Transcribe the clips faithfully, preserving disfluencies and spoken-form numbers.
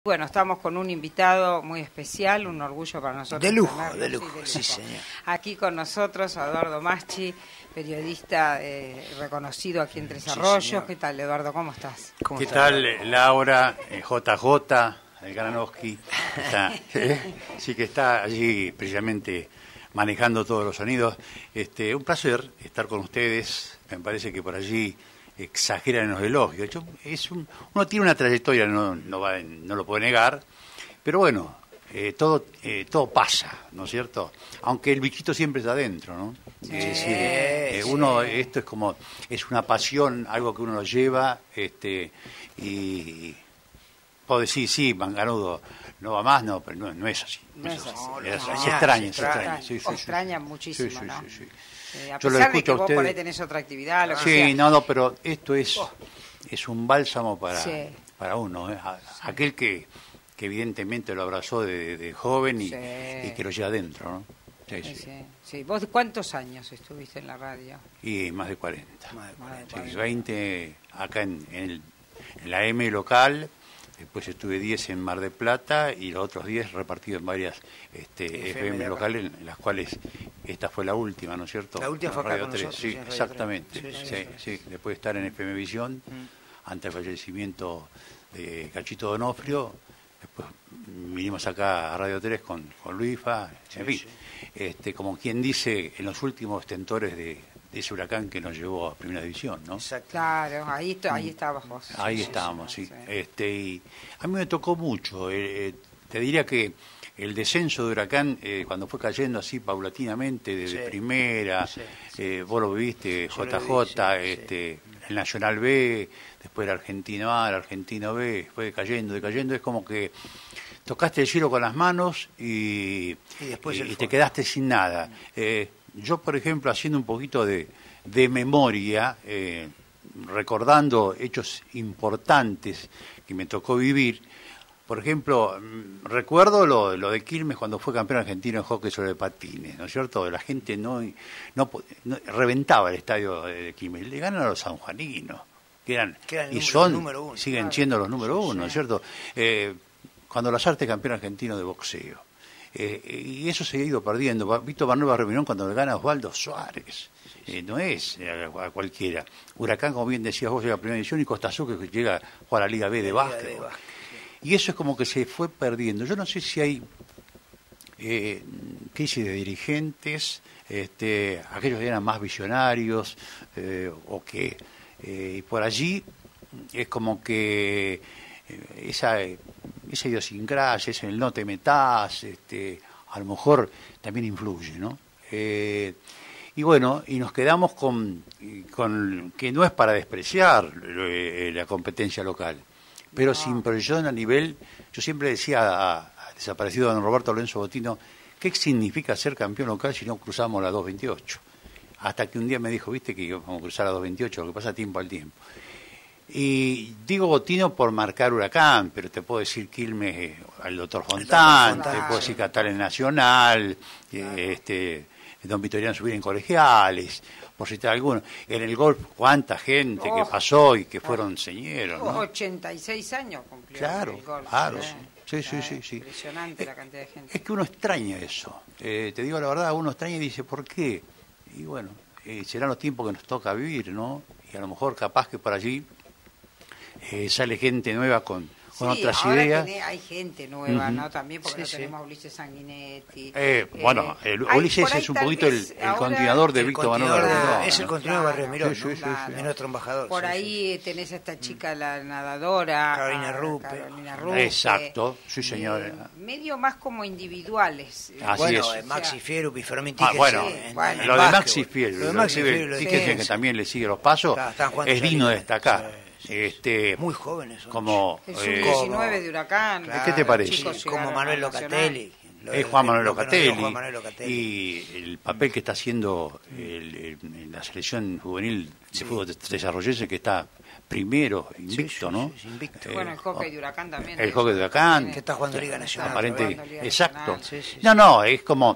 Bueno, estamos con un invitado muy especial, un orgullo para nosotros. De lujo, tenerlo, de lujo, sí, de lujo. sí, señor. Aquí con nosotros Eduardo Maschi, periodista eh, reconocido aquí en Tres Arroyos. Sí, ¿Qué tal, Eduardo? ¿Cómo estás? ¿Cómo ¿Qué está, tal, Eduardo? Laura, eh, J J, el Granowski? Está, ¿eh? Sí, que está allí precisamente manejando todos los sonidos. Este, un placer estar con ustedes. Me parece que por allí exageran en los elogios. Yo, es un, uno tiene una trayectoria, no, no, va, no lo puede negar, pero bueno, eh, todo eh, todo pasa, ¿no es cierto? Aunque el bichito siempre está adentro, ¿no? Sí, Es decir, eh, uno, esto es como, es una pasión, algo que uno lo lleva, este, y puedo decir, sí, Manganudo no va más, no, pero no, no es así. No es así. No, Es- no, se no, extraña, se se extraña. Sí, sí, O sí. extraña muchísimo, Sí, sí, ¿no? sí, sí. Eh, a Yo lo pesar de escucho que a vos ustedes. por ahí tenés otra actividad, lo que Sí, sea. no, no, pero esto es, es un bálsamo para, Sí. para uno, ¿eh? A- aquel que, que evidentemente lo abrazó de, de joven y, Sí. y que lo lleva adentro, ¿no? Sí, Sí, sí. sí, sí. ¿Vos cuántos años estuviste en la radio? Y más de cuarenta. Más de cuarenta. Sí, veinte acá en, en, el- en la M local, después estuve diez en Mar del Plata y los otros diez repartidos en varias este, F M F M de acá. locales, en las cuales esta fue la última, ¿no es cierto? La última fue acá Radio con tres, nosotros, sí, sí, en Radio exactamente. tres. Sí, Sí, sí, sí, después de estar en F M Visión, ante el fallecimiento de Cachito Donofrio, después vinimos acá a Radio tres con, con Luifa, en fin, sí. este, como quien dice, en los últimos tentores de, de ese huracán que nos llevó a Primera División, ¿no? Exacto. Claro, ahí, está- ahí estabas vos. Ahí Sí, estábamos, sí, sí. sí. Este, y a mí me tocó mucho. eh, eh, te diría que el descenso de Huracán, eh, cuando fue cayendo así paulatinamente, desde Sí. primera, Sí. eh, vos lo viviste, Yo lo J viví, J, sí, este, el Nacional B, después el Argentino A, el Argentino B, fue decayendo, decayendo. Es como que tocaste el cielo con las manos y, Y después el y te fondo. quedaste sin nada. Eh, yo, por ejemplo, haciendo un poquito de, de memoria, eh, recordando hechos importantes que me tocó vivir, por ejemplo, mm, recuerdo lo, lo de Quilmes cuando fue campeón argentino en hockey sobre patines, ¿no es cierto? La gente no, no, po- no- reventaba el estadio de Quilmes, le ganan a los sanjuaninos, que eran, Que eran el y número- son, número uno. siguen Claro. siendo los número Sí, uno, ¿no sí. es cierto? Eh, cuando Lazarte es campeón argentino de boxeo. Eh, y eso se ha ido perdiendo. Va- Víctor Manuel Barreminón cuando le gana a Osvaldo Suárez. Eh, no es eh, a, a cualquiera. Huracán, como bien decías vos, llega a Primera División y Costa Azul que llega a jugar a la Liga B de Liga básquet. de básquet, Y eso es como que se fue perdiendo. Yo no sé si hay eh, crisis de dirigentes, este, aquellos que eran más visionarios, eh, o que eh, y por allí es como que eh, esa, esa idiosincrasia, ese el no te metas, este, a lo mejor también influye, ¿no? Eh, y bueno, y nos quedamos con, con que no es para despreciar eh, la competencia local, pero sin proyección a nivel, yo siempre decía al desaparecido don Roberto Lorenzo Botino, ¿qué significa ser campeón local si no cruzamos la dos veintiocho? Hasta que un día me dijo, viste que íbamos a cruzar la dos veintiocho, lo que pasa tiempo al tiempo. Y digo Botino por marcar Huracán, pero te puedo decir Quilmes eh, al doctor Fontán, Fontán, te puedo sí. decir Catales Nacional, eh, este, don Vitoriano Subir en Colegiales, por citar algunos. En el golf, cuánta gente que Oh. pasó y que fueron señeros, ¿no? ochenta y seis años cumplió. Claro, el golf, claro, ¿eh? sí, sí, Eh, sí, sí. Impresionante la Eh, cantidad de gente. Es que uno extraña eso. Eh, te digo la verdad, uno extraña y dice, ¿por qué? Y bueno, eh, serán los tiempos que nos toca vivir, ¿no? Y a lo mejor capaz que por allí eh, sale gente nueva con, con Sí, otras ahora ideas. tenés- hay gente nueva, Ujú. ¿no? También porque Sí, no sí. tenemos a Ulises Sanguinetti. Eh, bueno, el- hay- Ulises por ahí es un tal poquito el, vez el ahora- continuador de El Víctor Manuel continuador de- Barreminón, es el ¿no? continuador de Claro, Barremirón, Sí, ¿no? sí, sí, Claro. sí. Es nuestro embajador. Por sí, ahí tenés a esta chica, la nadadora. Carolina a Rupe. Carolina Rupe. Exacto, sí, señora. Eh, medio más como individuales. sí. Así Bueno, es. eh, Maxi Fierup y Fermín Ah, Tíquez bueno, en- en- bueno. en lo de básquetbol. Maxi Fiel, Lo de Maxi lo de Fiel, lo de Tíquez, Tíquez, que también le sigue los pasos, Está- están jugando es esa digno de liga. destacar. Sí, sí. Este, Muy jóvenes. son. como El eh, sub diecinueve de Huracán. Claro, ¿Qué te parece? Chicos sí, como llegaron Manuel a Nacional. Locatelli. Lo es de- Juan Manuel lo que nos dio Locatelli, Juan Manuel Locatelli. y el papel que está haciendo el- el- en la selección juvenil de Sí. fútbol desarrollense, que está primero, invicto, sí, ¿no? sí, sí, invicto. Eh, Bueno, el hockey de Huracán también. el eso hockey de Huracán, también Que está jugando Liga Nacional. aparente, jugando Liga exacto. Nacional. Sí, sí, sí. No, no, es como,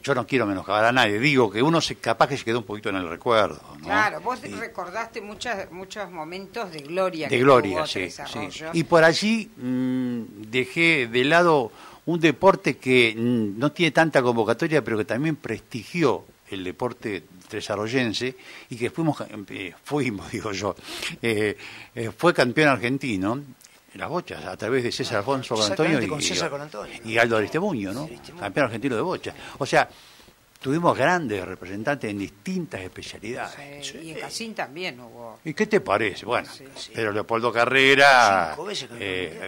yo no quiero menoscabar a nadie, digo que uno se capaz que se quedó un poquito en el recuerdo, ¿no? Claro, vos Y- recordaste muchas, muchos momentos de gloria. de que gloria, tuvo sí, Tres sí. Arroyos. Y por allí mmm, dejé de lado un deporte que mm, no tiene tanta convocatoria, pero que también prestigió el deporte tresarroyense y que fuimos, eh, fuimos, digo yo, eh, eh, fue campeón argentino en las bochas a través de César Alfonso con Antonio Exactamente, y, con César y- con Antonio. y Aldo Aristemuño, ¿no? Aristemuño. Campeón argentino de bochas. O sea, tuvimos grandes representantes en distintas especialidades. Sí, y en Casín también hubo. ¿Y qué te parece? Bueno, Sí, sí. pero Leopoldo Carrera, Cinco veces campeón eh,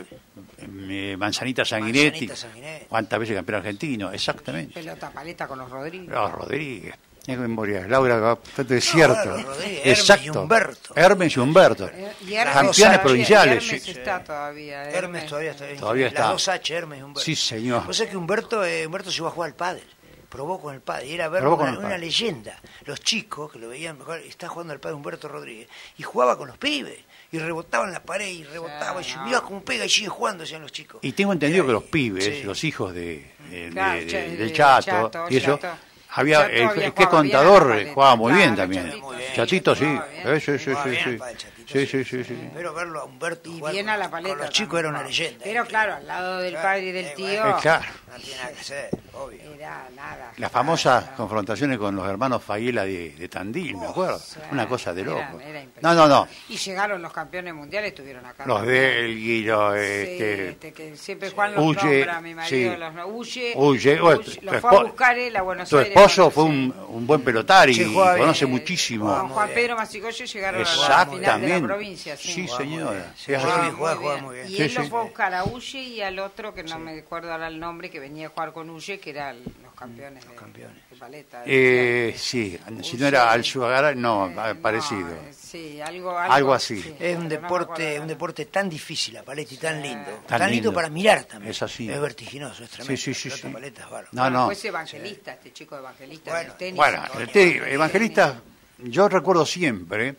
eh, Manzanita Sanguinetti, Manzanita Sanguinetti. ¿cuántas veces campeón argentino? Exactamente. Pelota paleta con los Rodríguez. Los Rodríguez, es memoria, Laura, es cierto. No, los Rodríguez, Hermes Exacto. y Humberto. Hermes y Humberto. Eh, y Las Hermes dos Campeones H, provinciales. y Hermes sí. está todavía. Hermes todavía está bien. Todavía está. Las dos H, Hermes y Humberto. Sí, señor. O sea que Humberto, eh, Humberto se iba a jugar al pádel. Probó con el pádel. Y era ver Probó con una, el una pádel. leyenda. Los chicos que lo veían mejor, está jugando al pádel Humberto Rodríguez. Y jugaba con los pibes. Y rebotaba en la pared y rebotaba. Sí, y no. mira cómo pega y sigue jugando, decían los chicos. Y tengo entendido Era que los ahí. pibes, Sí. los hijos de, de- Claro, de- Cha- del de Chato, Chato, y eso, Chato. había Chato el, había el que jugado bien a la contador paleta, jugaba muy bien claro, también. Chatito, muy bien. Chatito, sí. Jugaba bien, Eh, sí, sí, Jugaba sí, bien sí. el padre Chatito, Sí, sí. sí, sí, sí. Pero verlo a Humberto Y jugar bien con, a la paleta. con los chicos era una también. leyenda. Pero ¿eh? claro, al lado del Claro, padre y del eh, tío. bueno, Eh, claro. No tiene nada que hacer, obvio. Era nada. Las famosas Claro. confrontaciones con los hermanos Fayela de, de Tandil, me acuerdo. Sí, Una cosa de era- loco. era No, no, no. Y llegaron los campeones mundiales, estuvieron acá. Los de El Guiro, Sí, este, este, que siempre Juan los Huye, nombra, mi marido sí. los no- huye, Huye, bueno, tu- lo tu fue a espo- buscar él a Buenos tu Aires. esposo cuando fue se- un, un buen pelotari Sí, y juega bien. conoce con muchísimo. Juan bien. Pedro Massicoyo llegaron a la final de la Exactamente. provincia. Sí, Sí, Jugaba muy señora. bien. Sí, es Jugaba así. bien. juega, juega muy bien. Y Sí, él sí. lo fue a buscar a Ulle y al otro, que no me acuerdo ahora el nombre, que venía a jugar con Ulle, que eran los campeones, de, campeones. de paleta. Eh, sí, si no era Alzuagara, no, Eh, parecido. eh, sí, algo, Algo así. sí, Es un pero no me deporte, acuerdo. un deporte tan difícil, la paleta, y tan lindo. Tan Tan, lindo. lindo. para mirar también. Es así. Es vertiginoso, es tremendo. Sí, sí, sí, La pelota sí. paleta es bárbaro. No, Bueno, no. Fue ese evangelista, este chico evangelista Bueno, del tenis. Bueno, Antonio. el te- evangelista, yo recuerdo siempre,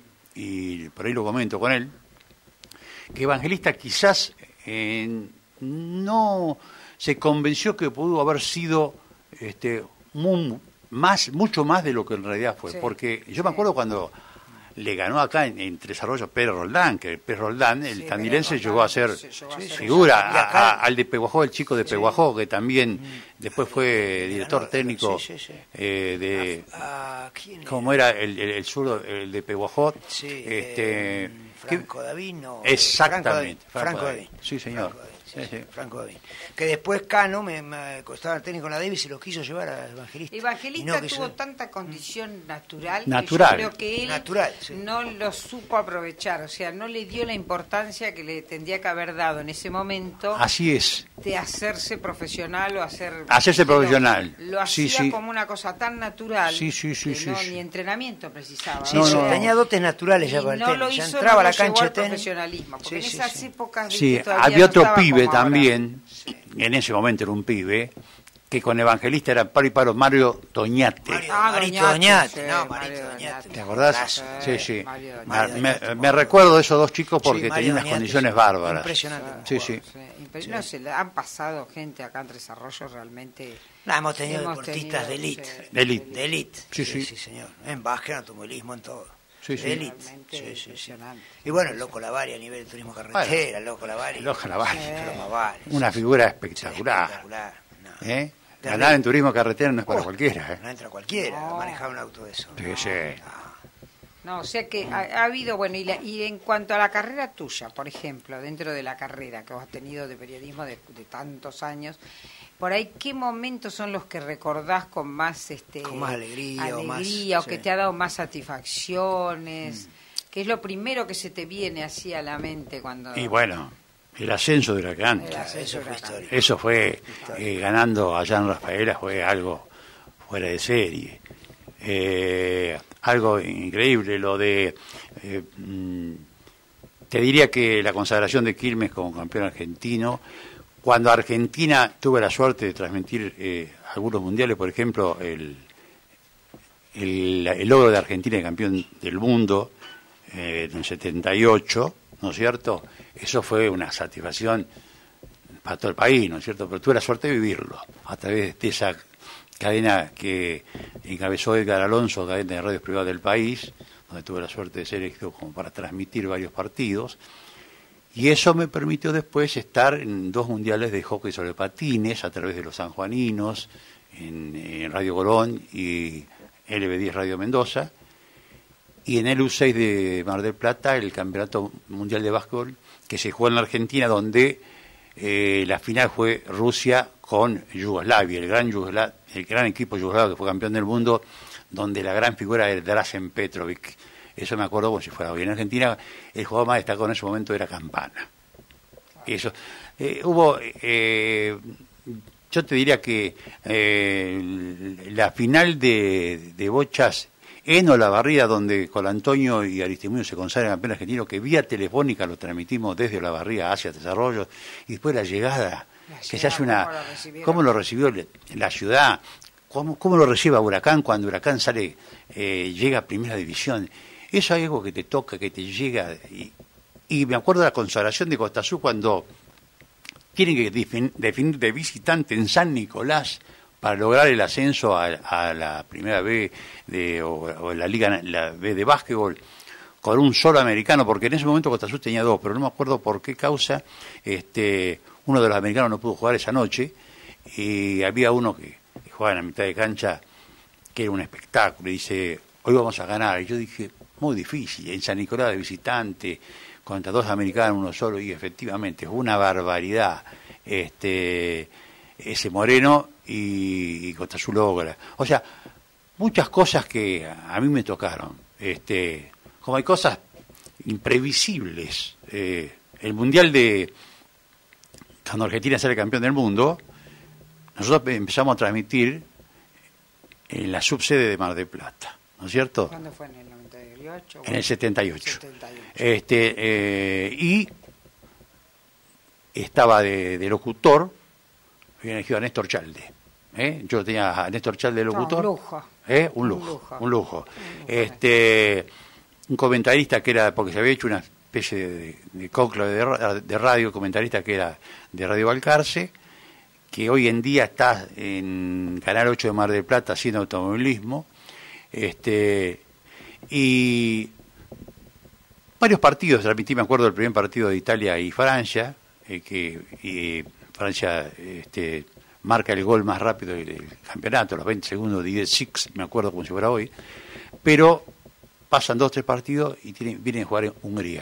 y por ahí lo comento con él, que Evangelista quizás eh, no se convenció que pudo haber sido este, mu- más, mucho más de lo que en realidad fue. Sí, Porque yo sí. me acuerdo cuando le ganó acá en, en Tres Arroyos Pérez Roldán, que Pérez Roldán, el Sí, tandilense, Pérez llegó a Roldán, ser sí, llegó a sí, ser- figura, Y acá- a- a- al de Peguajó, el chico de Peguajó, que también después fue director ganó, técnico sí, sí, sí. eh, de... Ah, ¿quién ¿Cómo era el, el, el zurdo, el de Peguajó? Sí, este, eh, Franco David, no. Exactamente, Franco Franco David. David. Sí, señor. Franco David, sí, Sí, sí, sí. Franco David. Que después Cano me, me costaba el técnico en la Davis y lo quiso llevar a Evangelista. Evangelista Y no quiso- tuvo tanta condición natural, Natural. que yo creo que él Natural, sí. no lo supo aprovechar, o sea, no le dio la importancia que le tendría que haber dado en ese momento Así es. de hacerse profesional o hacer... Hacerse pero profesional. Lo Sí, hacía sí. como una cosa tan natural Sí, sí, sí, que sí, no, sí. ni entrenamiento precisaba. Sí, No, sí, no, no. tenía dotes naturales ya Y para el no tenis. lo ya hizo, entraba no a la lo llevó cancha de al tenis. profesionalismo, porque Sí, en sí, esas sí. épocas Sí, viste, todavía había no otro estaba pibe como ahora. también, en ese momento era un pibe, que con Evangelista era paro y paro, Mario Doñate. Mario, Ah, Marito Doñate, Doñate, sí, no, Mario Marito Doñate. Doñate. ¿Te acordás? Golazo. Sí, sí. Mario Doñate. Me, Mario Doñate, me muy recuerdo de esos dos chicos porque Sí, Mario tenían unas Doñate, condiciones sí. bárbaras. Impresionante. Sí, sí. Sí, impre- No sé, le han pasado gente acá en Tres Arroyos realmente... No, hemos tenido Hemos deportistas tenido, de élite. sí. De élite. De élite. Sí, Sí, sí. sí, señor. En básquet, en automovilismo, en todo. Sí, sí. De élite. Realmente Sí, sí, sí. impresionante. Y bueno, el Loco Lavari a nivel de turismo carretera, el Loco Lavari. El Loco Lavari. Pero más vale. Una figura espectacular. Espectacular. No. ¿Eh? Terrible. Ganar en turismo carretera no es para Oh, cualquiera. ¿eh? No entra cualquiera No. a manejar un auto de eso. Sí, sí. No, o sea que ha, ha habido, bueno, y, la- y en cuanto a la carrera tuya, por ejemplo, dentro de la carrera que vos has tenido de periodismo de, de tantos años, por ahí, ¿qué momentos son los que recordás con más este Con más alegría o más- alegría, o que sí. te ha dado más satisfacciones? ¿Qué es lo primero que se te viene así a la mente cuando... Y bueno, el ascenso de Huracán. El ascenso Eso de fue Huracán. histórico. Eso fue, eh, ganando allá en Rafaela, fue algo fuera de serie. Eh, algo increíble, lo de... eh, mm, te diría que la consagración de Quilmes como campeón argentino, cuando Argentina tuve la suerte de transmitir eh, algunos mundiales, por ejemplo, el, el, el logro de Argentina de campeón del mundo eh, en el setenta y ocho, ¿no es cierto? Eso fue una satisfacción para todo el país, ¿no es cierto? Pero tuve la suerte de vivirlo a través de esa cadena que encabezó Edgar Alonso, cadena de radios privadas del país, donde tuve la suerte de ser elegido como para transmitir varios partidos. Y eso me permitió después estar en dos mundiales de hockey sobre patines a través de los sanjuaninos, en, en Radio Colón y L B diez Radio Mendoza, y en el U seis de Mar del Plata, el Campeonato Mundial de Básquetbol, que se jugó en la Argentina, donde eh, la final fue Rusia con Yugoslavia, el gran, Yugosla el gran equipo yugoslavo que fue campeón del mundo, donde la gran figura era Drazen Petrovic. Eso me acuerdo como si fuera hoy. En Argentina el jugador más destacado en ese momento era Campana. Eso. Eh, hubo, eh, yo te diría que eh, la final de, de bochas en Olavarría, donde Colantonio y Aristimuño se consagran campeón argentino, que vía telefónica lo transmitimos desde Olavarría hacia Desarrollo, y después la llegada, la que se hace una... ¿Cómo lo recibió la ciudad? ¿Cómo, cómo lo recibe Huracán cuando Huracán sale, eh, llega a Primera División? Eso es algo que te toca, que te llega. Y, y me acuerdo de la consagración de Costa Azul cuando tienen que definir de visitante en San Nicolás para lograr el ascenso a, a la Primera B de, o, o la Liga la B de básquetbol con un solo americano, porque en ese momento Costa Azul tenía dos, pero no me acuerdo por qué causa. Este, uno de los americanos no pudo jugar esa noche y había uno que, que jugaba en la mitad de cancha, que era un espectáculo, y dice, hoy vamos a ganar. Y yo dije, muy difícil, en San Nicolás de visitante, contra dos americanos, uno solo, y efectivamente fue una barbaridad este ese Moreno y, y Costa Azul logra. O sea, muchas cosas que a mí me tocaron, este como hay cosas imprevisibles. Eh, el Mundial de... Cuando Argentina sale campeón del mundo, nosotros empezamos a transmitir en la subsede de Mar del Plata, ¿no es cierto? ¿Cuándo fue? ¿En el noventa y ocho? En el setenta y ocho. setenta y ocho. Este, eh, y estaba de, de locutor, había elegido a Néstor Chalde. ¿eh? Yo tenía a Néstor Chalde de locutor. No, un lujo. ¿eh? Un lujo. Un lujo. Un lujo. Este, un comentarista que era, porque se había hecho una especie de, de cónclave de, de radio, comentarista que era de Radio Balcarce, que hoy en día está en Canal ocho de Mar del Plata haciendo automovilismo. Este, y varios partidos transmití, me acuerdo del primer partido de Italia y Francia, eh, que y Francia este, marca el gol más rápido del, del campeonato, los veinte segundos de Six, me acuerdo como si fuera hoy, pero pasan dos, tres partidos y tienen, vienen a jugar en Hungría.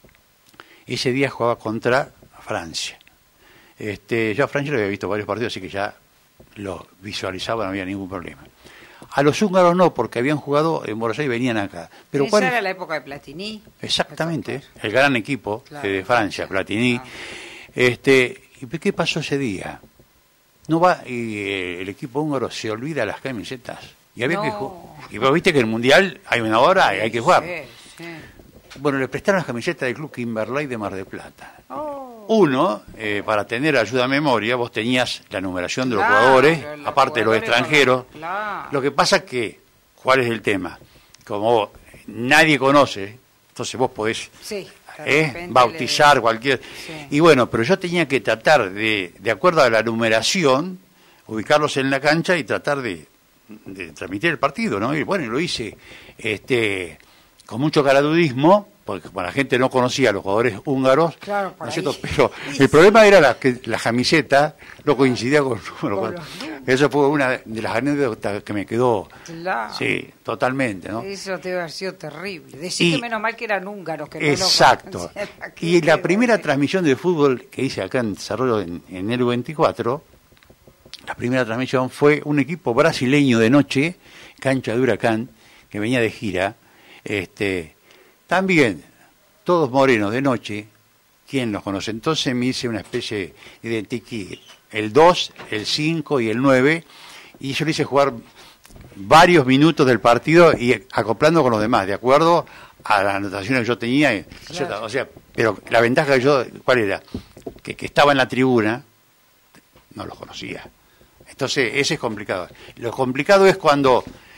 Ese día jugaba contra Francia. Este, yo a Francia lo había visto varios partidos, así que ya lo visualizaba, no había ningún problema. A los húngaros no, porque habían jugado en Buenos Aires y venían acá. Pero Esa ¿cuál? era la época de Platini. Exactamente, el gran equipo claro, de Francia, Platini. Claro. Este, ¿y qué pasó ese día? No va y eh, el equipo húngaro se olvida las camisetas. Y había no. que jugar. Y vos viste que en el Mundial hay una hora y hay que jugar. Sí, sí. Bueno, le prestaron las camisetas del Club Kimberley de Mar del Plata. Oh. Uno, eh, para tener ayuda a memoria, vos tenías la numeración de los Claro, jugadores, los aparte de los jugadores extranjeros. con- claro. Lo que pasa es que, ¿cuál es el tema? Como nadie conoce, entonces vos podés Sí, de eh, repente bautizar le- cualquier... Sí. Y bueno, pero yo tenía que tratar de, de acuerdo a la numeración, ubicarlos en la cancha y tratar de, de transmitir el partido, ¿no? Y bueno, lo hice este, con mucho caradudismo, porque como la gente no conocía a los jugadores húngaros, Claro, por ¿no es cierto? ahí. Pero el problema era la, que la camiseta no coincidía con, con los Con jugadores. los números. Eso fue una de las anécdotas que me quedó, Claro. sí, totalmente, ¿no? Eso debe haber sido terrible. Decir Y- que menos mal que eran húngaros. Que no lo Exacto. conocían aquí, Y la qué primera horrible. transmisión de fútbol que hice acá en Desarrollo en, en el veinticuatro, la primera transmisión fue un equipo brasileño de noche, cancha de Huracán, que venía de gira, este, también todos morenos de noche. ¿Quién los conoce? Entonces me hice una especie de identikit, el dos, el cinco y el nueve, y yo le hice jugar varios minutos del partido y acoplando con los demás, de acuerdo a las anotaciones que yo tenía. y- Claro. O sea, pero la ventaja que yo, ¿cuál era? Que, que estaba en la tribuna, no los conocía. Entonces, ese es complicado. Lo complicado es cuando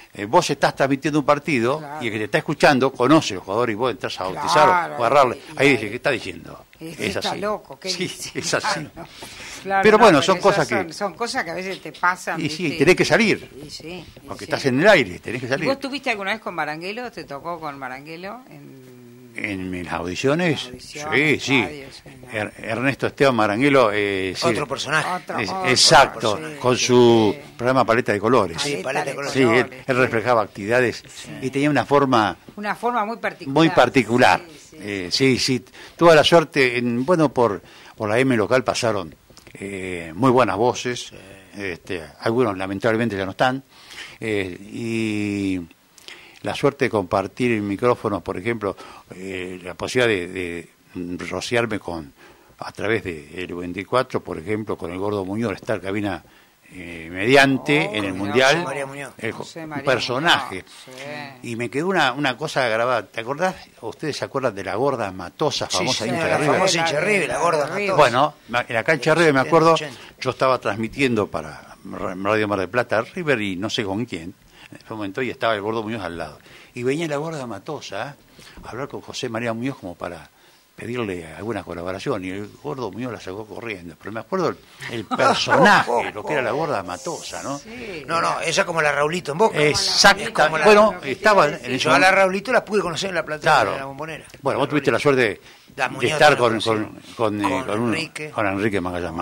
eh, vos estás transmitiendo un partido Claro. y el que te está escuchando conoce al jugador y vos entras a bautizarlo Claro, o a agarrarle. y- y Ahí ahí- dice, ¿qué está diciendo? Este Es está así. loco, ¿qué Sí, dice? es así. Claro, claro, Pero no, bueno, son esas cosas que- son, son cosas que a veces te pasan. Y sí, ¿viste? tenés que salir. Y sí, y Porque sí. estás en el aire, tenés que ¿Y salir. vos tuviste alguna vez con Maranguelo? ¿Te tocó con Maranguelo? En... En mis audiciones, En audiciones, sí, sí. radios, sí, ¿no? Er- Ernesto Esteban Maranguelo, eh, sí, Otro personaje. Otro, es- otro, exacto, sí, con sí, su sí. programa Paleta de Colores. Sí, Paleta de Colores. Sí, él, colores, él sí. reflejaba actividades y tenía una forma Una forma muy particular. muy particular. Sí, sí. Eh, sí, sí. Tuve la suerte, en, bueno, por, por la M local pasaron eh, muy buenas voces, este, algunos lamentablemente ya no están, eh, y la suerte de compartir micrófonos, por ejemplo, eh, la posibilidad de, de rociarme con a través de el veinticuatro, por ejemplo, con el Gordo Muñoz, estar cabina eh, mediante Oh, en el mirá, Mundial, José María Muñoz. eh, José un María personaje. Muñoz, sí. Y me quedó una, una cosa grabada. ¿Te acordás? ¿Ustedes se acuerdan de la gorda Matosa, Sí, famosa sí, hincha la de River? famosa hincha de River, la gorda Matosa. Bueno, en la cancha de River, me acuerdo, setenta, ochenta. yo estaba transmitiendo para Radio Mar del Plata River y no sé con quién, en ese momento, y estaba el Gordo Muñoz al lado. Y venía la gorda Matosa a hablar con José María Muñoz como para pedirle alguna colaboración, y el Gordo Muñoz la sacó corriendo. Pero me acuerdo el, el personaje, lo que era la gorda Matosa, ¿no? Sí. No, no, ella como la Raulito en Boca. Exacta. Es como la- Bueno, lo que estaba te iba a en decir. ese Yo a la momento- Raulito la pude conocer en la platea Claro. de la Bombonera. Bueno, vos tuviste la suerte de, La de Muñoz estar la con, conocí. con, con, eh, Con con uno- Enrique. con Enrique Magallanes.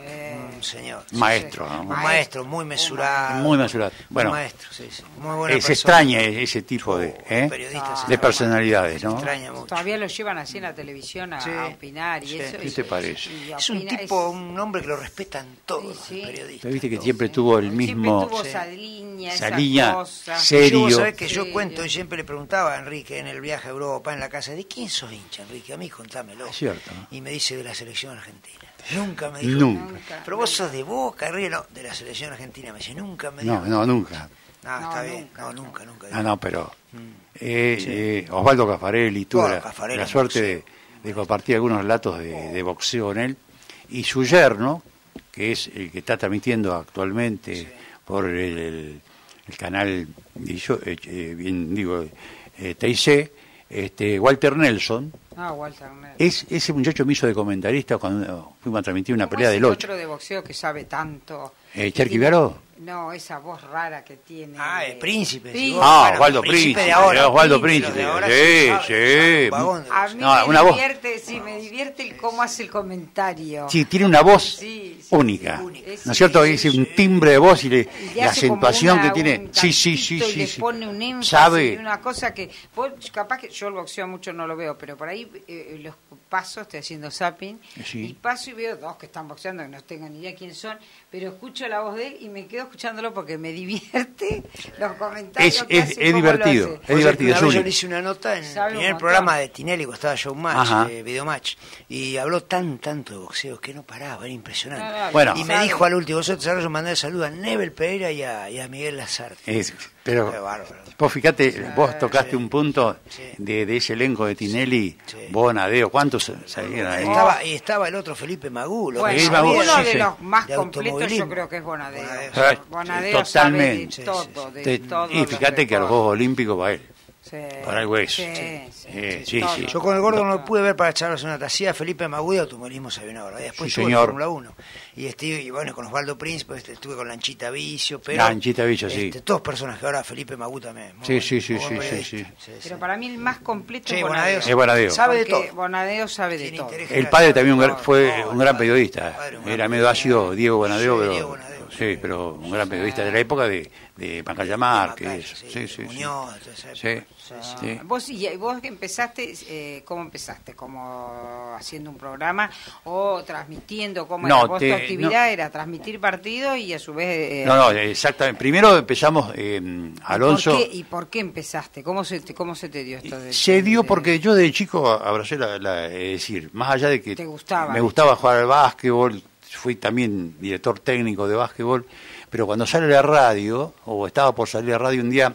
Un señor. Maestro, ¿no? Un maestro muy mesurado. Muy mesurado. Bueno, un maestro, sí, sí. Muy buena Eh, se persona. extraña ese tipo de, ¿eh? Periodista, se de extraña. personalidades, Se ¿no? extraña mucho. Todavía lo llevan así en la televisión a, Sí, a opinar y sí. eso. ¿Qué y- te parece? y Es un opina- tipo, es- un hombre que lo respetan todos Sí, sí. los periodistas. Pero viste que todos. siempre tuvo el Siempre mismo tuvo Sí. esa línea, esa esa línea cosa. seria. Yo, vos serio. sabés que yo Sí, cuento yo- y siempre le preguntaba a Enrique en el viaje a Europa, en la casa, ¿de quién sos hincha, Enrique? A mí contámelo. Es cierto, ¿no? Y me dice de la selección argentina. Nunca me dijo. Nunca. Nunca. Pero vos sos de Boca, Enrique, no, de la selección argentina. Me dice, nunca me No, dijo. no, nunca. No, No, está bien. nunca, No, nunca, nunca. Ah, no, pero Mm. eh, Sí. eh, Osvaldo Caffarelli tuve Oh, la, Caffarelli la en suerte boxeo. de, de compartir algunos relatos de, de boxeo con él, y su yerno, que es el que está transmitiendo actualmente por el, el- el canal, y yo, eh, eh, bien digo, eh, T I C, este, Walter Nelson. Ah, Walter Nelson. Es, ese muchacho me hizo de comentarista cuando fuimos a transmitir una ¿Cómo pelea es del el ocho. otro de boxeo que sabe tanto? Eh, ¿Cherky Tiene- Viaró? No, esa voz rara que tiene. Ah, el príncipe. Sí. sí, Ah, bueno, Osvaldo príncipe Príncipe, de ahora, Osvaldo príncipe, Príncipe, de ahora, sí, sabe, sí. un vagón de A boxeo. mí No, me una voz. divierte, sí, me divierte el cómo hace el comentario. Sí, tiene una voz Sí, sí, única, única. ¿no es cierto? Sí, Dice sí. un timbre de voz y, le, Y le la hace como acentuación una- que tiene. un Sí, sí, sí, cantito y sí. le sí. pone un énfasis Sabe. y una cosa que vos, capaz que yo el boxeo mucho no lo veo, pero por ahí eh, los paso, estoy haciendo zapping Sí. y paso y veo dos que están boxeando que no tengo ni idea quién son, pero escucho la voz de él y me quedo escuchándolo porque me divierte los comentarios Es- que es- hace, es cómo lo divertido. hace. Es Vos sabés divertido, que una es vez yo único. le hice una nota en Sabe el un primer montón. programa de Tinelli, cuando estaba Showmatch, Ajá. eh, Videomatch, y habló tan, tanto de boxeo que no paraba, era impresionante. No, no, Bueno. y me sabe. dijo al último, vosotros ahora yo mandé saludo a Nebel Pereira y a, y a Miguel Lazarte. Es- pero Qué bárbaro. vos fíjate, vos tocaste sí. un punto Sí. de, de ese elenco de Tinelli, Sí. Bonadeo, ¿cuántos salieron ahí? Estaba, y estaba el otro Felipe Magulo. Bueno, Sí, que Magú, uno sí, de sí. los más de completos yo automovilismo. creo que es Bonadeo. Bonadeo, sí. Bonadeo Totalmente. sabe de todo, Sí, sí, sí. de Te- todo y lo fíjate que a los recorre. Juegos Olímpicos va él. Sí. Por algo es. Sí, Sí. sí, Eh, sí, sí, todo. sí. Yo con el gordo no lo pude ver para echarnos una tacía. Felipe Magú de automovilismo sabía una verdad. Después Sí, estuve en señor. Fórmula uno. Y, estuve, y bueno, con Osvaldo Príncipe, este, estuve con Lanchita Vicio. Pero, Lanchita Vicio, sí. este, todos personajes. Ahora Felipe Magú también. muy Sí, bueno, sí, sí, muy buen sí, sí, periodista. sí. Pero para mí el más completo Sí, es Bonadeo. Bonadeo. Es Bonadeo. Sabe de Porque todo. Bonadeo sabe de Tiene todo. interés. El padre también un gran- No, fue no, un gran el periodista. padre, un gran Era medio ácido Diego Bonadeo, Sí, pero, Diego Bonadeo, sí, sí. pero un gran periodista de la época de, de Macaya Márquez. Macaya, Sí, sí, sí, sí. Muñoz, de esa Sí, época. sí. Vos, y y vos que empezaste, eh, ¿cómo empezaste? ¿Como haciendo un programa o transmitiendo? ¿Cómo No, era? ¿Vos te- tu actividad no. era transmitir partidos y a su vez... eh, No, no, exactamente. Primero empezamos, eh, ¿y Alonso. por qué- ¿Y por qué empezaste? ¿Cómo se te, cómo se te dio esto? De, Se dio de- porque yo de chico abracé la, la- es decir, más allá de que Te gustaba, me de gustaba jugar al básquetbol, fui también director técnico de básquetbol, pero cuando sale la radio, o estaba por salir la radio un día,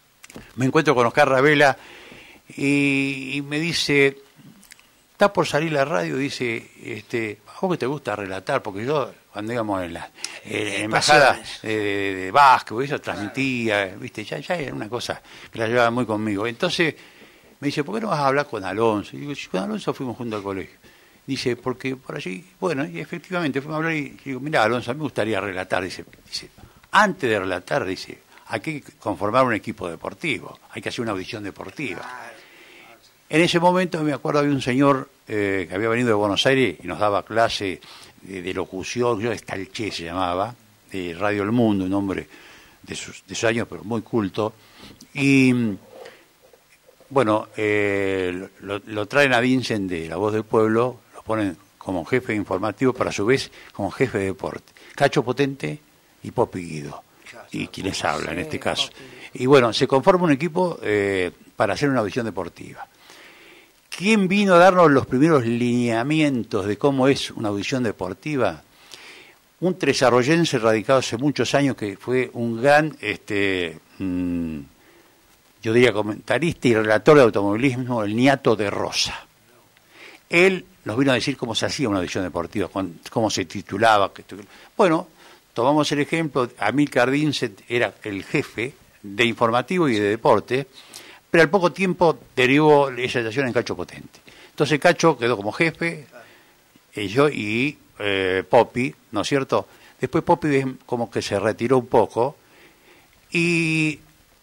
me encuentro con Oscar Ravela y, y me dice, está por salir la radio, dice, este, ¿a vos que te gusta relatar? Porque yo, cuando íbamos en la eh, embajada de, de, de básquetbol, eso transmitía, viste, ya, ya era una cosa que la llevaba muy conmigo. Entonces me dice, ¿por qué no vas a hablar con Alonso? Y digo, si con Alonso fuimos juntos al colegio. Dice, porque por allí, bueno, y efectivamente fuimos a hablar y digo, mira, Alonso, a mí me gustaría relatar. Dice, dice, antes de relatar, dice, hay que conformar un equipo deportivo, hay que hacer una audición deportiva. En ese momento me acuerdo había un señor eh, que había venido de Buenos Aires y nos daba clase de, de locución, yo Estalché se llamaba, de Radio El Mundo, un hombre de sus, de sus años, pero muy culto. Y bueno, eh, lo, lo traen a Vincent de La Voz del Pueblo, lo ponen como jefe informativo, pero a su vez como jefe de deporte. Cacho Potente y Popi Guido, y quienes hablan en este caso. Y bueno, se conforma un equipo eh, para hacer una audición deportiva. ¿Quién vino a darnos los primeros lineamientos de cómo es una audición deportiva? Un tresarroyense radicado hace muchos años que fue un gran, este, mmm, yo diría comentarista y relator de automovilismo, el Niato de Rosa. Él nos vino a decir cómo se hacía una audición deportiva, cómo se titulaba. Bueno, tomamos el ejemplo, Amílcar Vincent era el jefe de informativo y de deporte, pero al poco tiempo derivó esa estación en Cacho Potente. Entonces Cacho quedó como jefe, eh, yo y eh, Popi, ¿no es cierto? Después Popi como que se retiró un poco y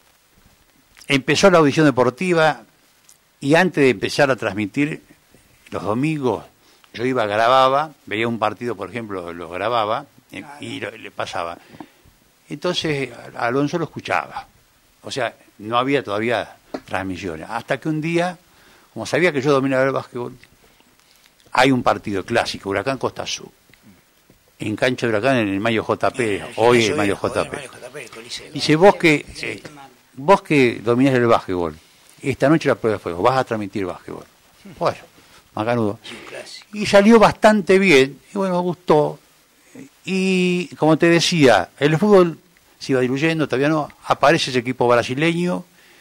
empezó la audición deportiva, y antes de empezar a transmitir los domingos, yo iba, grababa, veía un partido, por ejemplo, lo grababa y, y lo, le pasaba. Entonces Alonso lo escuchaba. O sea, no había todavía transmisiones. Hasta que un día, como sabía que yo dominaba el básquetbol, hay un partido clásico, Huracán Costa Azul, en cancha de Huracán, en el Mayo J P, hoy el Mayo J P. Dice, vos que, eh, vos que dominás el básquetbol, esta noche la prueba de fuego, vas a transmitir básquetbol. Bueno, macanudo. Y salió bastante bien, y bueno, me gustó. Y como te decía, el fútbol se iba diluyendo, todavía no, aparece ese equipo brasileño,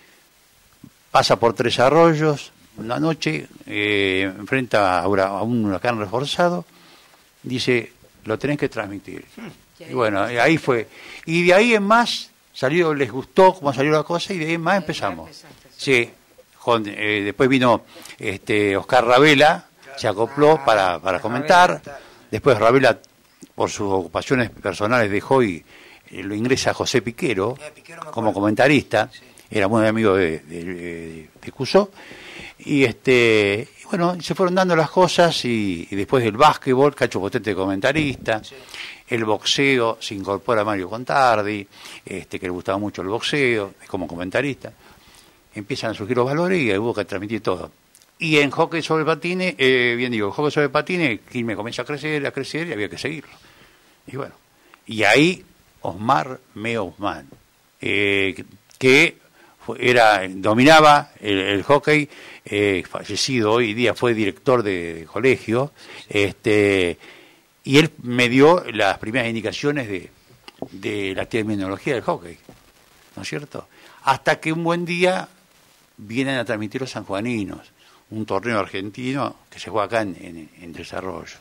pasa por Tres Arroyos, una noche, eh, enfrenta a, a un Huracán reforzado, dice, lo tenés que transmitir. Y bueno, ahí fue. Y de ahí en más, salió, les gustó cómo salió la cosa, y de ahí en más empezamos. Sí, con, eh, después vino este Oscar Ravela, se acopló para, para comentar, después Ravela, por sus ocupaciones personales, dejó y lo ingresa José Piquero como comentarista, era muy amigo de, de, de, de Cusó, y este y bueno, se fueron dando las cosas, y, y después del básquetbol, Cacho Potente comentarista, sí. El boxeo, se incorpora Mario Contardi, este que le gustaba mucho el boxeo, como comentarista, empiezan a surgir los valores y hubo que transmitir todo. Y en hockey sobre patines, eh, bien digo, hockey sobre patines, Quilmes comienza a crecer, a crecer, y había que seguirlo. Y bueno, y ahí Osmar Meusman, eh, que era dominaba el, el hockey, eh, fallecido hoy día, fue director de, de colegio, este, y él me dio las primeras indicaciones de, de la terminología del hockey, ¿no es cierto? Hasta que un buen día vienen a transmitir los sanjuaninos, un torneo argentino que se juega acá en, en, en Desarrollo.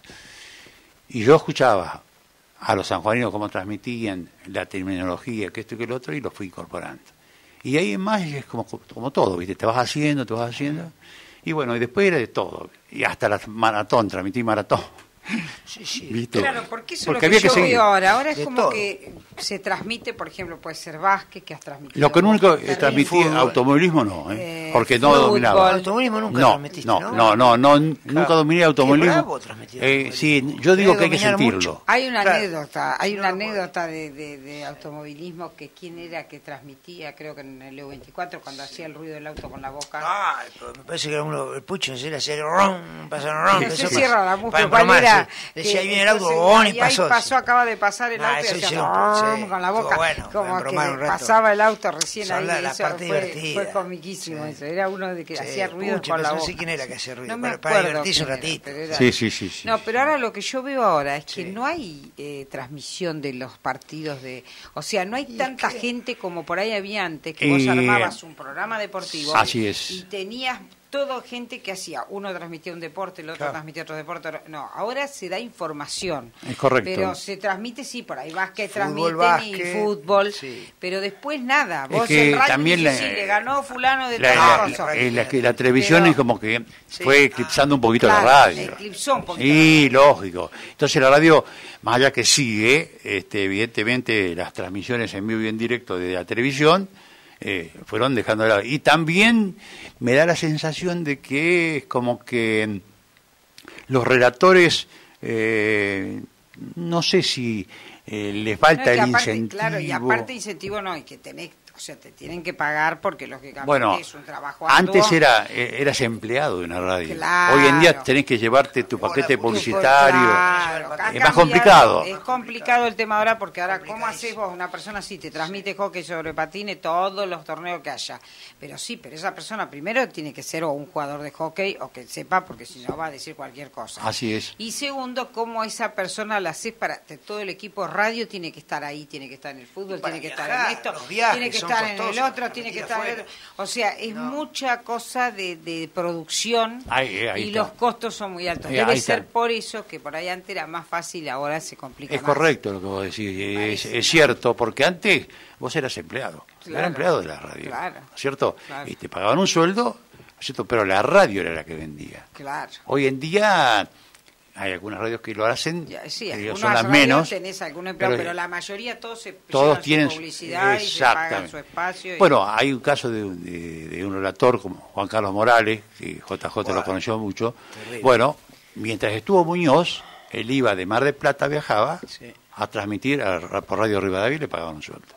Y yo escuchaba a los sanjuaninos cómo transmitían la terminología, que esto y que lo otro, y lo fui incorporando. Y ahí en más es como, como todo, ¿viste? Te vas haciendo, te vas haciendo. Y bueno, y después era de todo. Y hasta la maratón, transmití maratón. Sí, sí. ¿Viste? Claro, porque eso porque es lo que yo que veo ahora. Ahora es de como todo. Que se transmite, por ejemplo, puede ser básquet, que has transmitido. Lo que nunca Terrible. transmití, Fútbol. automovilismo no, ¿eh? Eh, porque no fútbol. dominaba. Automovilismo nunca no, transmitiste, no, ¿no? no, no, no, nunca Claro. dominé automovilismo. Qué bravo transmitir Eh, automovilismo. sí, yo digo Debe que hay que dominar sentirlo. mucho. Hay una Claro. anécdota, hay No una lo puedo. anécdota de, de, de automovilismo, que quién era que transmitía, creo que en el E U veinticuatro, cuando hacía el ruido del auto con la boca. Ay, pero me parece que era uno, el Pucho, en serio, hacía ron, pasaron ron. No empezó sé pa- si era la pa música, ¿cuál emplomarse. era? Decía, Que ahí viene el auto, entonces, bobón, y ahí pasó. pasó, acaba de pasar el Nah, auto y eso hacía hicieron, ron sí, con la estuvo boca, bueno, como para que embromar un rato. pasaba el auto recién Son ahí, la- la eso parte fue, divertida. fue comiquísimo Sí. eso, era uno de que Sí, hacía ruido Pucho, con la pero no boca. sé quién era que hacía ruido, No me para- para acuerdo divertirse un quién era, ratito. pero era- Sí, sí, sí, sí. No, pero ahora lo que yo veo ahora es que Sí. no hay eh, transmisión de los partidos de, o sea, no hay tanta que- gente como por ahí había antes, que vos Eh, armabas un programa deportivo así es. y tenías todo gente que hacía, uno transmitía un deporte, el otro Claro. transmitía otro deporte, no, ahora se da información. Es correcto. Pero se transmite, sí, por ahí básquet Fútbol, transmiten básquet, y fútbol, sí. pero después nada. Es Vos que en radio también dices, la- sí, le ganó fulano de La, tal la- cosa. la- la- que la televisión Pero- es como que Sí. fue eclipsando un poquito Claro, la radio. eclipsó un poquito Sí, la radio. lógico. Entonces la radio, más allá que sigue, este, evidentemente las transmisiones en vivo y en directo de la televisión eh, fueron dejando de lado. Y también me da la sensación de que es como que los relatores, eh, no sé si eh, les falta No, y el aparte, incentivo. Claro, y aparte incentivo no, y que tenés, o sea, te tienen que pagar porque lógicamente Bueno, es un trabajo arduo. antes era eh, eras empleado de una radio. Claro. Hoy en día tenés que llevarte tu paquete publicitario. Claro, ha Es más cambiado, complicado. Es complicado el tema ahora porque ahora, ¿cómo haces Complicadísimo. vos? Una persona así te transmite hockey sobre patines todos los torneos que haya. Pero sí, pero esa persona primero tiene que ser o un jugador de hockey o que sepa, porque si no va a decir cualquier cosa. Así es. Y segundo, cómo esa persona la haces para que todo el equipo radio tiene que estar ahí, tiene que estar en el fútbol, Para tiene que viajar, estar en esto, los viajes tiene que son estar en el costosos, otro, tiene que repetir estar en el afuera. otro. O sea, es No. mucha cosa de, de producción Ahí, eh, ahí y está. los costos son muy altos. Eh, Debe ahí ser está. por eso que por ahí antes era más fácil, ahora se complica Es más. correcto lo que vos decís, es, Parece. es cierto, porque antes vos eras empleado, Claro. eras empleado de la radio, Claro. ¿no es cierto? Claro. Y te pagaban un sueldo, ¿no es cierto? Pero la radio era la que vendía. Claro. Hoy en día hay algunas radios que lo hacen, Ya, sí, que algunas son las radios menos. tenés algún empleado, pero- pero, la mayoría todos se Todos llevan su tienen publicidad y se pagan exactamente. su espacio. y- Bueno, hay un caso de, un- de- de un relator como Juan Carlos Morales, que J J lo Wow. conoció mucho. Terrible. Bueno, mientras estuvo Muñoz, él iba de Mar del Plata, viajaba Sí. a transmitir a- por Radio Rivadavia y le pagaban un sueldo.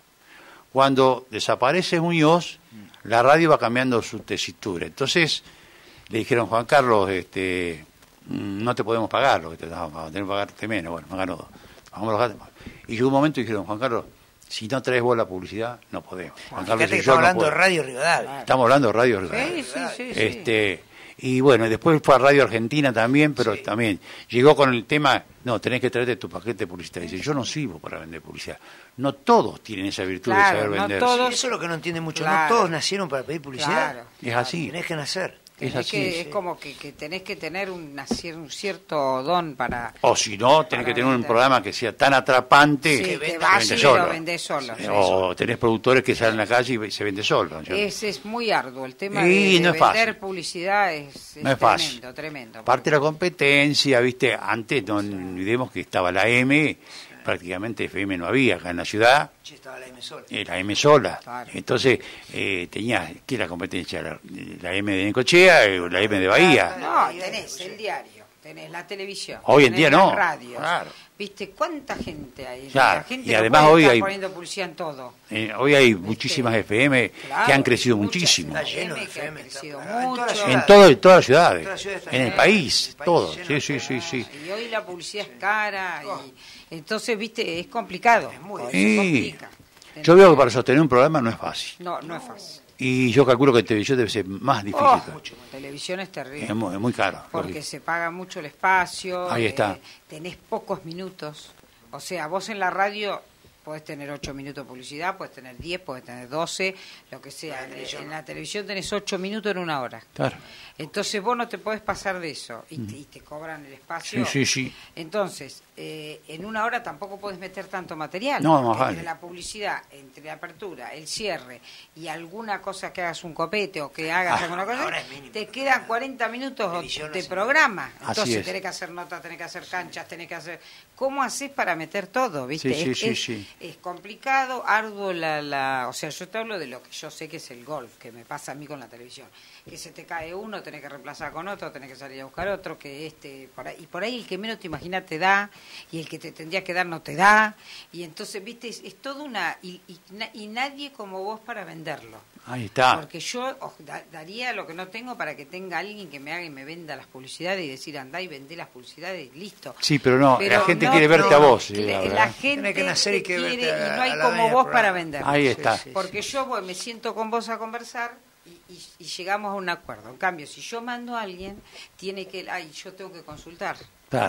Cuando desaparece Muñoz, la radio va cambiando su tesitura. Entonces le dijeron, Juan Carlos, este, mm, no te podemos pagar lo que te damos, vamos a tener que pagarte menos. Bueno, me ganó dos. Vamos a bajar. Y llegó un momento y dijeron, Juan Carlos, si no traes vos la publicidad, no podemos. Juan Carlos Fíjate que y yo estamos no hablando de podemos. Radio Rivadavia. Estamos hablando de Radio Rivadavia. Sí, sí, sí, sí. Este, y bueno, después fue a Radio Argentina también, pero Sí. también llegó con el tema, no, tenés que traerte tu paquete publicitario. Dice, yo no sirvo para vender publicidad. No todos tienen esa virtud Claro, de saber no vender. todos. Eso es lo que no entiende mucho. Claro. No todos nacieron para pedir publicidad. Claro. Es así. Tenés que nacer. Es Tenés así. que- sí. es como que, que tenés que tener una cier- un cierto don para... O si no, tenés Para que tener un vender. programa que sea tan atrapante Sí, que que vende vas y solo. lo vendés solo. Eh, sí. O tenés productores que salen a la calle y se vende solo. ¿no es cierto? Es, es muy arduo. El tema Y de, de no es vender fácil. publicidad es, es No es fácil. tremendo, tremendo. Parte de la competencia, viste, antes no olvidemos que estaba la M, prácticamente F M no había acá en la ciudad, Che, estaba la M sola. era la M sola. Claro. Entonces, eh, tenía, ¿qué es la competencia? La, la M de Necochea o la M de Bahía. No, tenés el diario, tenés la televisión. Hoy en tenés día las no, radios. claro. ¿Viste cuánta gente hay? Claro, La gente y no además puede hoy estar hay- poniendo publicidad en todo. Eh, hoy hay muchísimas F M Claro, que han crecido muchas. muchísimo. Está lleno de F M que ha F M, está- crecido en todas las mucho. ciudades. En, todo, en todas las ciudades, En todas las ciudades está en el lleno. país, El país todo. lleno Sí, de sí, sí, sí. Y hoy la publicidad es cara y entonces, viste, es complicado. Es muy Todo Sí. se complica. Yo veo que para sostener un programa no es fácil. No, no es fácil. Y yo calculo que en televisión debe ser más difícil. Oh, todavía. televisión es terrible. es, muy, es muy caro. Porque lógico. se paga mucho el espacio. Ahí está. eh, tenés pocos minutos. O sea, vos en la radio podés tener ocho minutos de publicidad, podés tener diez, podés tener doce, lo que sea. En, en la televisión tenés ocho minutos en una hora. Claro. Entonces vos no te podés pasar de eso y te, y te cobran el espacio. Sí, sí, sí. Entonces, eh, en una hora tampoco podés meter tanto material. No, más porque vale. entre la publicidad, entre la apertura, el cierre y alguna cosa que hagas un copete o que hagas Ah, alguna cosa, ahora es mínimo. te quedan cuarenta minutos Televisión de así. programa. Así Entonces es. tenés que hacer notas, tenés que hacer canchas, tenés que hacer... ¿Cómo haces para meter todo? ¿Viste? Sí, sí, es, sí, es- sí. es complicado, arduo la, la... O sea, yo te hablo de lo que yo sé que es el golf, que me pasa a mí con la televisión. Que se te cae uno, tenés que reemplazar con otro, tenés que salir a buscar otro, que este... Por ahí, y por ahí el que menos te imaginas te da, y el que te tendría que dar no te da. Y entonces, viste, es, es todo una... Y, y, na- y nadie como vos para venderlo. Ahí está. Porque yo os da- daría lo que no tengo para que tenga alguien que me haga y me venda las publicidades y decir, andá y vendé las publicidades y listo. Sí, pero no, Pero la gente no, quiere verte no, a vos. La, eh, la la verdad. gente Tiene que nacer y te que quiere verte y no a hay la como dueña vos del para programa. vender. Ahí está. sí. Porque yo voy, me siento con vos a conversar y, y- y llegamos a un acuerdo. En cambio, si yo mando a alguien, tiene que, ay, yo tengo que consultar. Claro.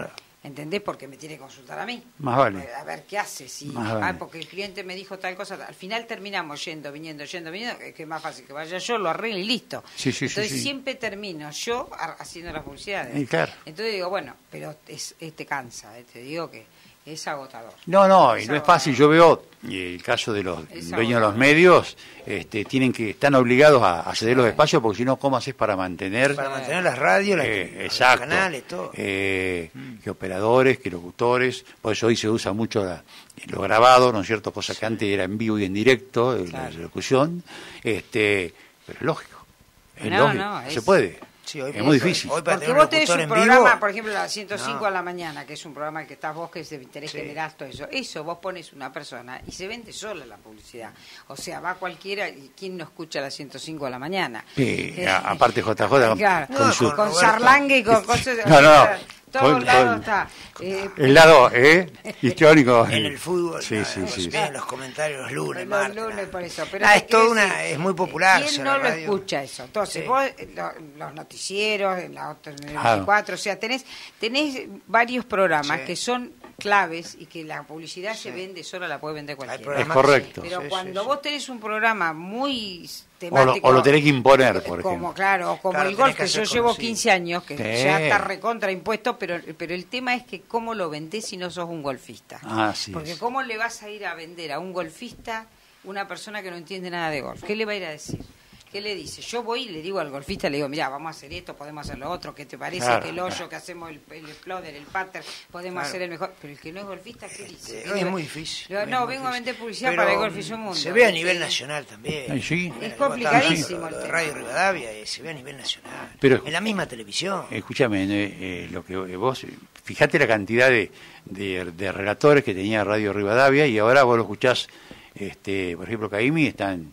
¿Entendés? Porque me tiene que consultar a mí. Más vale. A ver qué hace. Si, Más vale. ah, porque el cliente me dijo tal cosa. Al final terminamos yendo, viniendo, yendo, viniendo. Es que es más fácil que vaya yo, lo arregle y listo. Sí, sí, Entonces sí, sí. siempre termino yo a- haciendo las publicidades. Y claro. Entonces digo, bueno, pero es, es- te cansa. eh, Te digo que es agotador. No, no, y Es no es agotador. fácil. Yo veo y el caso de los Es dueños de los agotador. medios, este, tienen que están obligados a, a ceder los espacios porque si no, ¿cómo haces para mantener? Para mantener las radios, las- Eh, los exacto. canales, todo. Eh, que operadores, que locutores, por eso hoy se usa mucho la- lo grabado, ¿no es cierto? Cosa que antes era en vivo y en directo, eh, la Claro. locución, este, pero es lógico, es No, lógico, no, no es- se puede, Sí, hoy es por muy hoy- difícil. hoy para Porque tener un vos tenés locutor un en programa, vivo, por ejemplo, a las ciento cinco No. a la mañana, que es un programa que estás vos, que es de interés Sí. general, todo eso. Eso, vos pones una persona y se vende sola la publicidad. O sea, va cualquiera y ¿quién no escucha a las ciento cinco a la mañana? Sí, Eh, a- aparte J J con- claro, con su- con Roberto. charlangue y con cosas... No, no, todos con- lados con- está. Eh, El lado eh, histórico. en el fútbol, Sí, nada, sí, pues, sí. ven los comentarios los lunes, los martes, lunes nada. por eso. Pero Ah, te es todo quiero una, decir, es muy popular. ¿Quién eso, no la lo radio. escucha eso? Entonces, Sí. vos, eh, lo- los noticieros, en la otra- en el Claro. veinticuatro, o sea, tenés, tenés varios programas Sí. que son claves y que la publicidad se vende sola, la puede vender Hay cualquiera. programas Es correcto. que- Pero sí, cuando sí, sí. vos tenés un programa muy O lo, temático... o lo tenés que imponer, por como ejemplo. claro, o como Claro, el tenés golf, que que yo hacer llevo conocido. quince años, que Sí. ya está recontraimpuesto, pero, pero el tema es que cómo lo vendés si no sos un golfista. Así Porque es. cómo le vas a ir a vender a un golfista una persona que no entiende nada de golf. ¿Qué le va a ir a decir? ¿Qué le dice? Yo voy y le digo al golfista, le digo, mira, vamos a hacer esto, podemos hacer lo otro, ¿qué te parece? Claro, que el hoyo, claro. que hacemos el, el exploder, el pattern, podemos Claro. hacer el mejor. Pero el que no es golfista, ¿qué dice? Este, hoy es muy difícil. Le digo, hoy no, es muy vengo a difícil. vender publicidad Pero, para el Golf y su mundo. Se ve a ¿viste? nivel nacional también. Ay, sí. Es Vos complicadísimo estabas hablando el de tema. Radio Rivadavia, y se ve a nivel nacional. Pero- en la misma televisión. Escúchame, eh, eh, lo que vos, fíjate la cantidad de, de, de relatores que tenía Radio Rivadavia y ahora vos lo escuchás, este, por ejemplo, Caimi está en,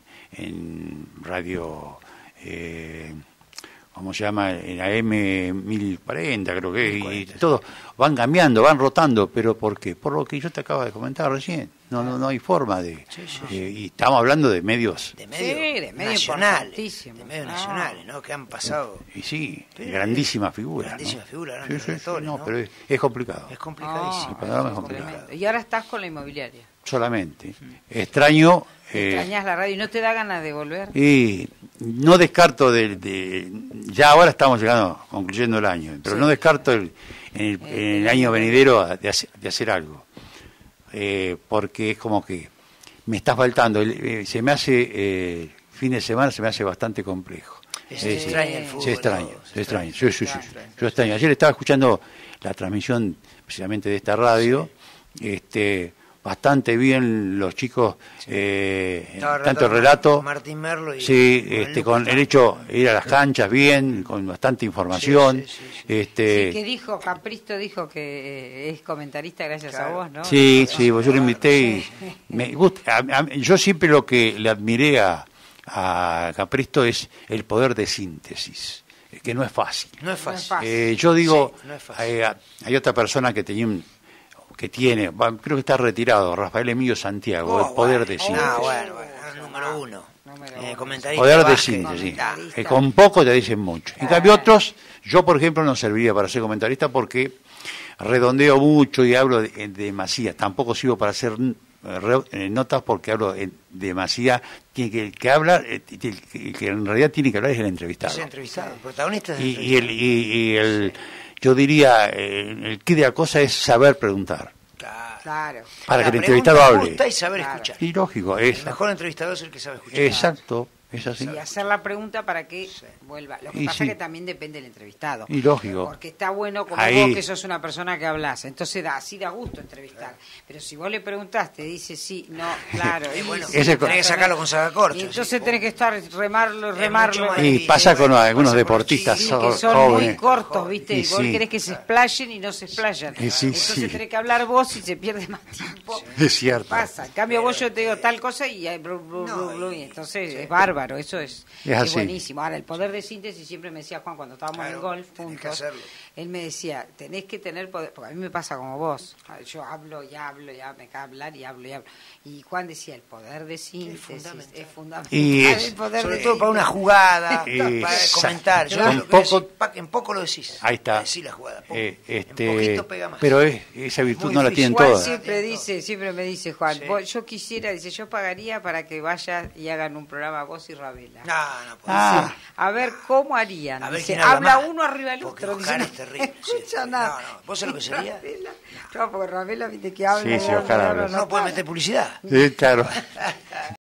en Radio, eh, ¿cómo se llama? En A M mil cuarenta creo que es, y mil cuarenta. todo, van cambiando, van rotando, pero ¿por qué? Por lo que yo te acabo de comentar recién, no no, no hay forma de, Sí, sí, eh, y estamos hablando de medios, De medio, Sí, de medio nacionales. importantísimo. De medios Ah. nacionales, ¿no? Que han pasado. y sí, Sí, grandísima figura. grandísima ¿no? figura, Sí, grandes sí, sí, relatores, no, ¿no? pero es, es complicado. Es complicadísimo. Ah, panorama es es complicado. tremendo. Y ahora estás con la inmobiliaria. Solamente. Extraño. eh, Extrañas la radio y no te da ganas de volver. y no descarto de, de- ya ahora estamos llegando, concluyendo el año, pero Sí. no descarto el, en, el, en el año venidero de hacer, de hacer algo. Eh, porque es como que me está faltando. el- eh, se me hace, eh, fin de semana se me hace bastante complejo. Se Es decir, extraña el fútbol. Se extraña, ¿no? se extraña. Sí, sí, sí, Claro, sí. claro. Yo extraño. Ayer estaba escuchando la transmisión precisamente de esta radio, este, bastante bien los chicos, eh, Estaba tanto el relatando relato, Martín Merlo y sí, con este, Lucas con el también. hecho de ir a las canchas bien, con bastante información, Sí, sí, sí, sí. este, Sí, que dijo, Capristo dijo que eh, es comentarista gracias a Claro. vos, ¿no? sí, sí, pues yo lo invité y me gusta, a- a- yo siempre lo que le admiré a, a Capristo es el poder de síntesis, que no es fácil. No es fácil. fácil. Eh, yo digo, Sí, no es fácil. hay, hay otra persona que tenía un- que tiene, va, creo que está retirado, Rafael Emilio Santiago, Oh, el poder bueno. de síntesis. Ah, bueno, bueno, el número uno. Número Eh, uno. comentarista Poder de básquet, síntesis. comentarista. Eh, con poco te dicen mucho. En cambio otros, yo por ejemplo no serviría para ser comentarista porque redondeo mucho y hablo de, de masía. Tampoco sirvo para hacer eh, re- eh, notas porque hablo en demasía. Tiene que, el que habla, eh, tiene que, el que en realidad tiene que hablar es el entrevistado. Es entrevistado, el protagonista es el Y, y el, entrevistado. y, y el, yo diría, eh, el quid de la cosa es saber preguntar. Claro. Claro. Para La que el pregunta entrevistado hable. justa y saber Claro. escuchar. Y lógico, El es mejor entrevistador es el que sabe escuchar. exacto, es así. Y hacer la pregunta para que vuelva. Lo que Y pasa sí. es que también depende del entrevistado. Y lógico. Porque está bueno como Ahí. vos que sos una persona que hablas. Entonces da, así da gusto entrevistar. Pero si vos le preguntaste, dice sí, no, claro. Y bueno, sí, ese- tenés que sacarlo con sacacorcho. Y así, entonces pum. tenés que estar remarlo, Es remarlo. mucho más Y difícil, pasa con bueno, algunos pasa por deportistas Sí, chicos. so- que son jóvenes. muy cortos, ¿viste? Y Y vos sí. querés que se explayen y no se explayan. Y sí, Entonces sí. tenés que hablar vos y se pierde más tiempo. Es cierto. Pasa. En cambio, vos yo te digo tal cosa y hay blu, blu, blu, No, blu, y- y entonces es bárbaro. bárbaro, eso es, Es es así. buenísimo. Ahora, el poder de síntesis, siempre me decía Juan, cuando estábamos Claro, en golf tenés que juntos, hacerlo. él me decía, tenés que tener poder, porque a mí me pasa como vos, yo hablo y hablo, ya me cae hablar y hablo y hablo. Y Juan decía, el poder de síntesis fundamental. es fundamental. Y es- el poder Sobre de todo para una síntesis. jugada, Eh, para exacto. comentar. Yo Claro. lo Un que poco- decís, pa- en poco lo decís. Ahí está. Decís la jugada. poco. Eh, En este, poquito pega más. pero es, esa virtud Muy no la difícil. tienen Juan todas. siempre Tienen dice, siempre me dice Juan, Sí. vos- yo quisiera, dice, yo pagaría para que vayas y hagan un programa vos y Ravela. No, no puede Ah. ser. A ver cómo harían. A ver Dice, quién habla habla más. uno arriba del Porque otro. Oscar dice, es terrible, No sí, escucha sí. nada. No, no. ¿Vos sabés lo que sería? Ravela. No, porque Ravela, viste que habla. Sí, y sí, habla, Oscar y habla. habla, No puede para. meter publicidad. Sí, claro.